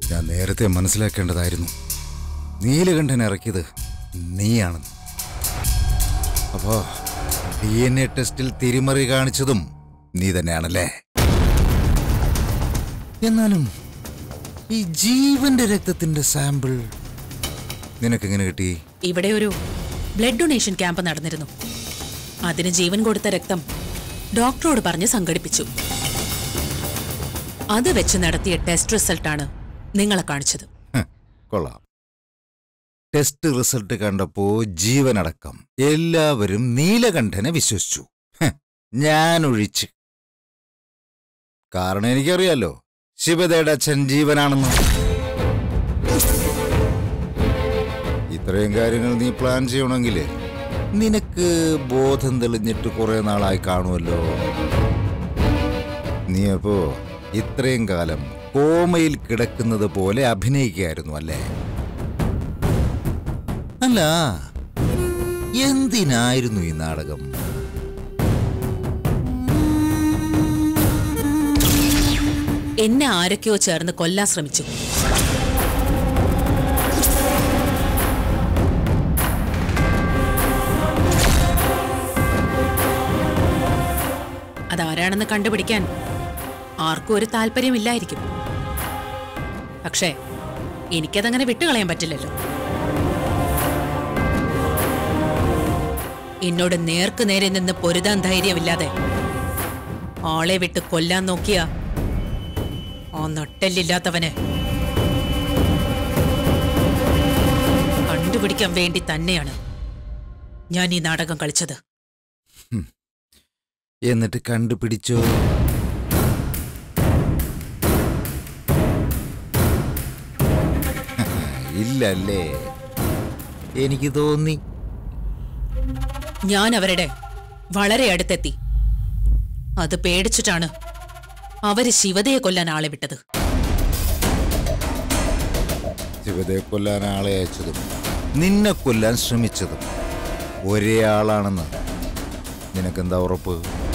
ഞാൻ നേരത്തെ മനസ്സിലാക്കേണ്ടതായിരുന്നു. നീലകണ്ഠൻ ഇറക്കിയത് നീയാണെന്ന്. അപ്പോ DNA ടെസ്റ്റിൽ തിരിമറി കാണിച്ചതും നീ തന്നെയാണല്ലേ? എന്നാലും ഈ ജീവന്റെ രക്തത്തിന്റെ സാമ്പിൾ നിനക്കെങ്ങനെ കിട്ടി? ഇവിടെ ഒരു ബ്ലഡ് ഡൊണേഷൻ ക്യാമ്പ് നടന്നിരുന്നു. അതിന് ജീവൻ കൊടുത്ത രക്തം ഡോക്ടറോട് പറഞ്ഞ് സംഘടിപ്പിച്ചു. അത് വെച്ച് നടത്തിയ ടെസ്റ്റ് റിസൾട്ടാണ് നിങ്ങളെ കാണിച്ചത്. കൊള്ളാം. ടെസ്റ്റ് റിസൾട്ട് കണ്ടപ്പോ ജീവനടക്കം എല്ലാവരും നീലകണ്ഠനെ വിശ്വസിച്ചു, ഞാൻ ഒഴിച്ച്. കാരണം എനിക്കറിയാലോ ശിവതയുടെ അച്ഛൻ ജീവനാണെന്ന്. ഇത്രയും കാര്യങ്ങൾ നീ പ്ലാൻ ചെയ്യണമെങ്കിൽ നിനക്ക് ബോധം തെളിഞ്ഞിട്ട് കുറെ നാളായി കാണുമല്ലോ. നീ അപ്പോ ഇത്രയും കാലം കോമയിൽ കിടക്കുന്നത് പോലെ അഭിനയിക്കുകയായിരുന്നു അല്ലേ? അല്ല, എന്തിനായിരുന്നു ഈ നാടകം? എന്നെ ആരൊക്കെയോ ചേർന്ന് കൊല്ലാൻ ശ്രമിച്ചു. അതാരാണെന്ന് കണ്ടുപിടിക്കാൻ ആർക്കും ഒരു താല്പര്യമില്ലായിരിക്കും. പക്ഷേ എനിക്കതങ്ങനെ വിട്ടുകളയാൻ പറ്റില്ലല്ലോ. എന്നോട് നേർക്ക് നേരെ നിന്ന് പൊരുതാൻ ധൈര്യമില്ലാതെ ആളെ വിട്ട് കൊല്ലാൻ നോക്കിയ ആ നട്ടെല്ലില്ലാത്തവന് കണ്ടുപിടിക്കാൻ വേണ്ടി തന്നെയാണ് ഞാൻ ഈ നാടകം കളിച്ചത്. എന്നിട്ട് കണ്ടുപിടിച്ചോ? ഇല്ലല്ലേ? എനിക്ക് തോന്നി. ഞാൻ അവരുടെ വളരെ അടുത്തെത്തി. അത് പേടിച്ചിട്ടാണ് അവര് ശിവതയെ കൊല്ലാൻ ആളെ വിട്ടത്. ശിവതയെ കൊല്ലാൻ ആളെ അയച്ചതും നിന്നെ കൊല്ലാൻ ശ്രമിച്ചതും ഒരേ ആളാണെന്ന് നിനക്കെന്താ ഉറപ്പ്?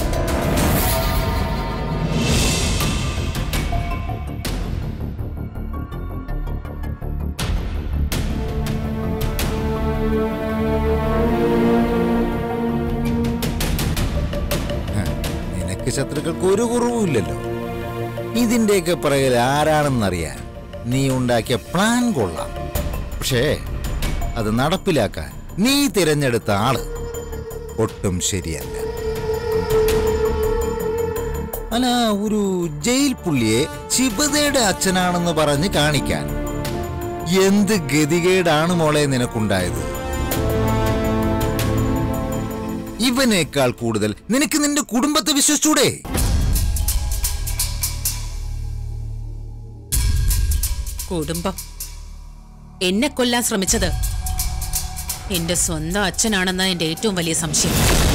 ശത്രുക്കൾക്ക് ഒരു കുറവുമില്ലല്ലോ. ഇതിന്റെയൊക്കെ പിറകിൽ ആരാണെന്നറിയാൻ നീ ഉണ്ടാക്കിയ പ്ലാൻ കൊള്ളാം. പക്ഷേ അത് നടപ്പിലാക്കാൻ നീ തിരഞ്ഞെടുത്ത ആള് ഒട്ടും ശരിയല്ല. അല്ല, ഒരു ജയിൽ പുള്ളിയെ ശിവതയുടെ അച്ഛനാണെന്ന് പറഞ്ഞ് കാണിക്കാൻ എന്ത് ഗതികേടാണ് മോളെ നിനക്കുണ്ടായത്? ഇവനേക്കാൾ കൂടുതൽ നിനക്ക് നിന്റെ കുടുംബത്തെ വിശ്വസിച്ചൂടെ? കുടുംബം എന്നെ കൊല്ലാൻ ശ്രമിച്ചത് എന്റെ സ്വന്തം അച്ഛനാണെന്ന എന്റെ ഏറ്റവും വലിയ സംശയം.